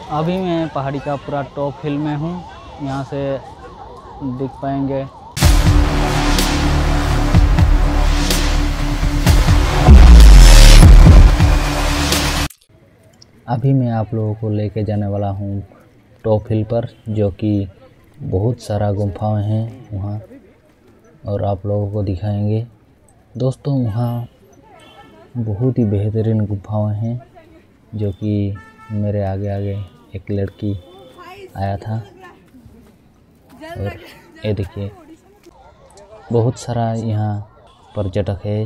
अभी मैं पहाड़ी का पूरा टॉप हिल में हूँ, यहाँ से दिख पाएंगे। अभी मैं आप लोगों को लेके जाने वाला हूँ टॉप हिल पर, जो कि बहुत सारा गुम्फाएं हैं वहाँ, और आप लोगों को दिखाएंगे। दोस्तों वहाँ बहुत ही बेहतरीन गुम्फाएं हैं, जो कि मेरे आगे आगे एक लड़की आया था। और ये देखिए बहुत सारा यहाँ पर्यटक है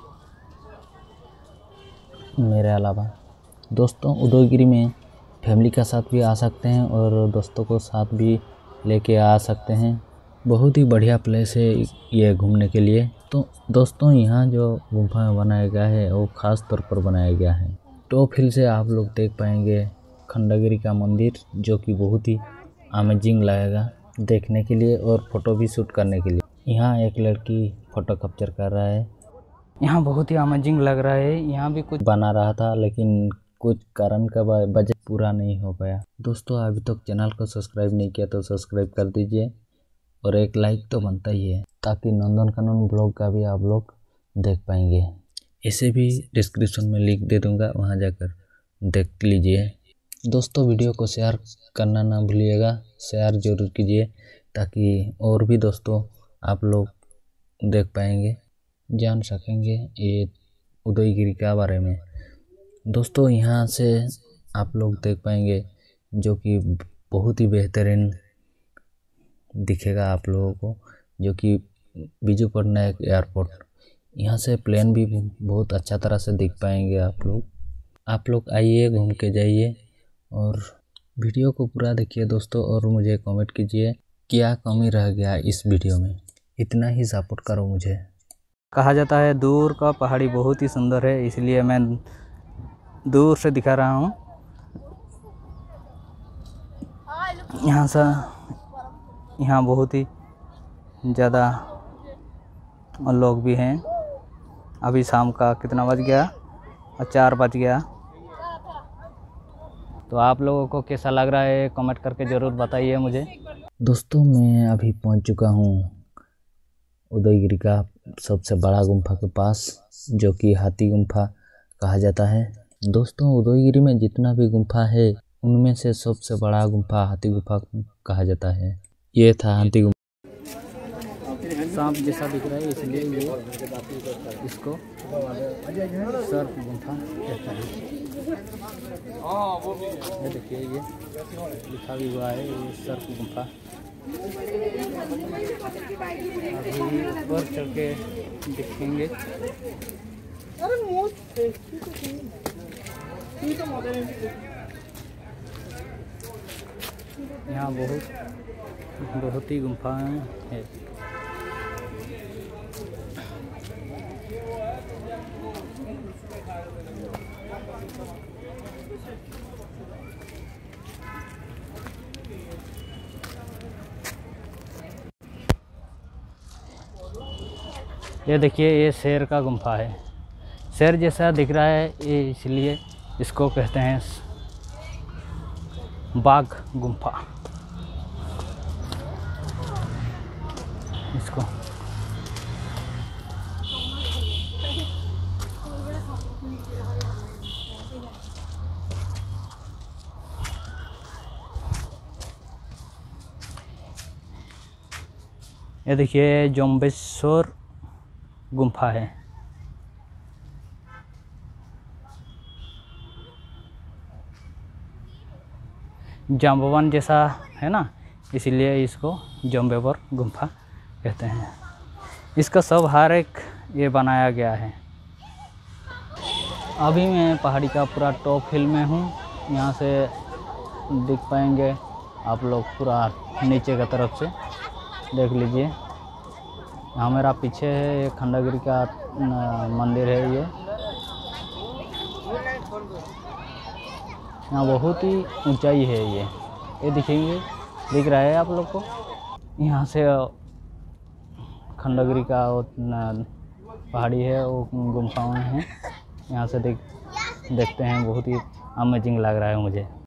मेरे अलावा। दोस्तों उदयगिरी में फैमिली के साथ भी आ सकते हैं और दोस्तों को साथ भी लेके आ सकते हैं। बहुत ही बढ़िया प्लेस है ये घूमने के लिए। तो दोस्तों यहाँ जो गुम्फा बनाया गया है वो ख़ास तौर पर बनाया गया है। टॉप हिल से आप लोग देख पाएंगे खंडगिरी का मंदिर, जो कि बहुत ही अमेजिंग लगेगा देखने के लिए और फ़ोटो भी शूट करने के लिए। यहाँ एक लड़की फ़ोटो कैप्चर कर रहा है। यहाँ बहुत ही अमेजिंग लग रहा है। यहाँ भी कुछ बना रहा था, लेकिन कुछ कारण का बजट पूरा नहीं हो पाया। दोस्तों अभी तक चैनल को सब्सक्राइब नहीं किया तो सब्सक्राइब कर दीजिए, और एक लाइक तो बनता ही है, ताकि नंदनकानन ब्लॉग का भी आप लोग देख पाएंगे। इसे भी डिस्क्रिप्शन में लिंक दे दूंगा, वहां जाकर देख लीजिए। दोस्तों वीडियो को शेयर करना ना भूलिएगा, शेयर जरूर कीजिए, ताकि और भी दोस्तों आप लोग देख पाएंगे, जान सकेंगे ये उदयगिरी के बारे में। दोस्तों यहाँ से आप लोग देख पाएंगे, जो कि बहुत ही बेहतरीन दिखेगा आप लोगों को, जो कि बिजू पटनायक एयरपोर्ट। यहाँ से प्लेन भी बहुत अच्छा तरह से दिख पाएंगे आप लोग आइए, घूम के जाइए और वीडियो को पूरा देखिए दोस्तों, और मुझे कमेंट कीजिए क्या कमी रह गया इस वीडियो में। इतना ही सपोर्ट करो मुझे। कहा जाता है दूर का पहाड़ी बहुत ही सुंदर है, इसलिए मैं दूर से दिखा रहा हूँ। यहाँ बहुत ही ज़्यादा लोग भी हैं। अभी शाम का कितना बज गया, 4 बज गया। तो आप लोगों को कैसा लग रहा है कमेंट करके ज़रूर बताइए मुझे। दोस्तों मैं अभी पहुंच चुका हूं उदयगिरी का सबसे बड़ा गुम्फा के पास, जो कि हाथी गुम्फा कहा जाता है। दोस्तों उदयगिरी में जितना भी गुम्फा है, उनमें से सबसे बड़ा गुम्फा हाथी गुम्फा कहा जाता है। ये था हाथी गुम्फा। सांप जैसा दिख रहा है, इसलिए ये इसको सर्प गुम्फा कहता है। ये देखिए ये लिखा भी हुआ है, ये सर्प गुम्फा। अभी ऊपर चढ़ के देखेंगे। यहाँ बहुत ही गुम्फाएं हैं। ये देखिए ये शेर का गुम्फा है। शेर जैसा दिख रहा है ये, इसलिए इसको कहते हैं बाघ गुम्फा। इसको ये देखिए जम्बेश्वर गुम्फा है। जाम्बवान जैसा है ना, इसीलिए इसको जम्बेश्वर गुम्फा कहते हैं। इसका सब हर एक ये बनाया गया है। अभी मैं पहाड़ी का पूरा टॉप हिल में हूँ, यहाँ से दिख पाएंगे आप लोग पूरा नीचे की तरफ से देख लीजिए। यहाँ मेरा पीछे है ये खंडगिरी का मंदिर है। यहाँ बहुत ही ऊंचाई है ये दिख रहा है आप लोग को। यहाँ से खंडगिरी का पहाड़ी है, वो गुम्फाएं हैं। यहाँ से देखते हैं, बहुत ही अमेजिंग लग रहा है मुझे।